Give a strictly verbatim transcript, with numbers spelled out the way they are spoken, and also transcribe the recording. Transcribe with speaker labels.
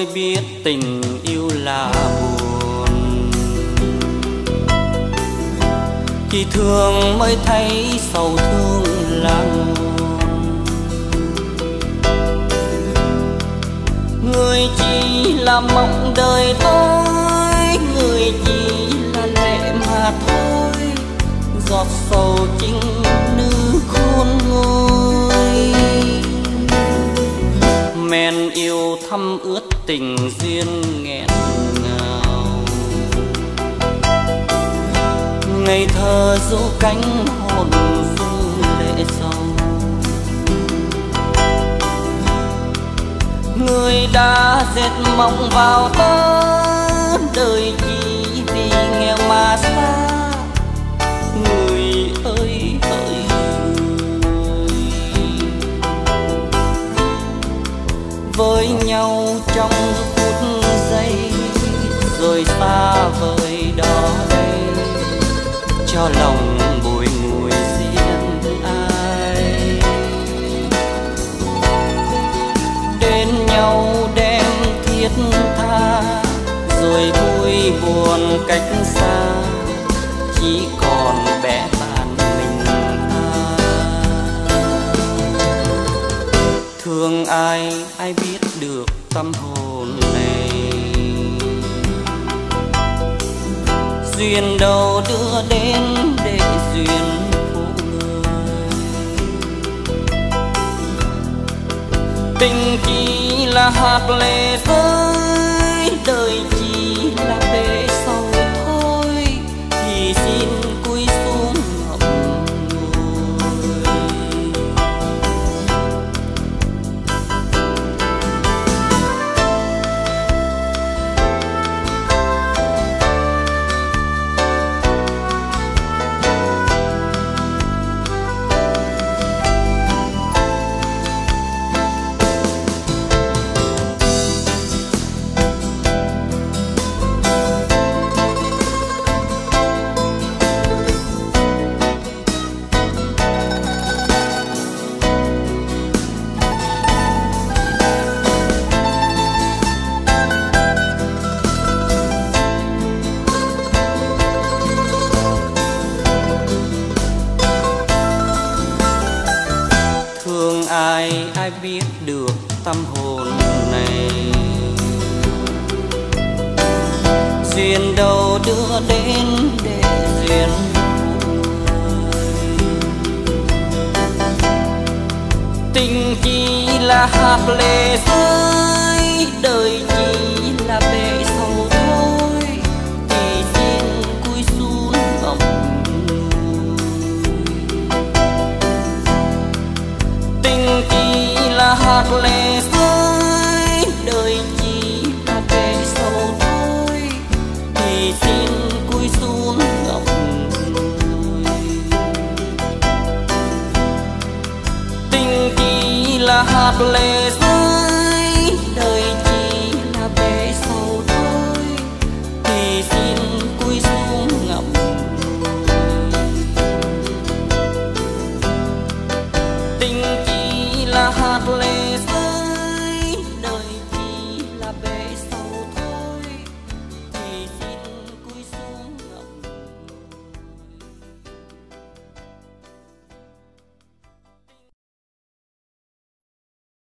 Speaker 1: tôi biết tình yêu là buồn, chỉ thương mới thấy sầu thương là nguồn. Người chỉ là mộng đời tôi, người chỉ là lệ mà thôi, giọt sầu chính nữ khôn nguôi. Men yêu thăm ướt tình duyên nghẹn ngào, ngây thơ du cánh hồn dung lệ sầu. Người đã dệt mộng vào tớ, đời chỉ vì nghèo mà xa. Người ơi ơi với nhau trong phút giây, rồi xa vời đó đây, cho lòng bùi ngùi riêng ai. Đến nhau đem thiết tha, rồi vui buồn cách xa, chỉ còn bé bàng mình ta. Thương ai ai biết được tâm hồn này, duyên đâu đưa đến để duyên phụ người. Tình chỉ là hạt lệ rơi, đời chỉ là bể sầu thôi, thì xin cúi xuống ngậm ngùi. Ai ai biết được tâm hồn này, duyên đâu đưa đến để duyên phụ người. Tình chỉ là hạt lệ rơi, đời chỉ là bể sầu thôi, thì xin cúi xuống ngậm ngùi. Tình chỉ là hạt lệ rơi, đời chỉ là bể sầu thôi, thì xin cúi xuống ngậm ngùi. Tình chỉ là hạt lệ rơi, đời chỉ là bể sầu thôi, thì xin